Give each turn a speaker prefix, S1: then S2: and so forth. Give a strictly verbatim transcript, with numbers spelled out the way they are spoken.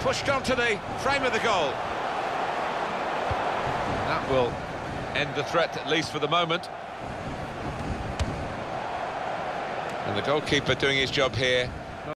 S1: Pushed onto the frame of the goal. That will end the threat, at least for the moment. And the goalkeeper doing his job here,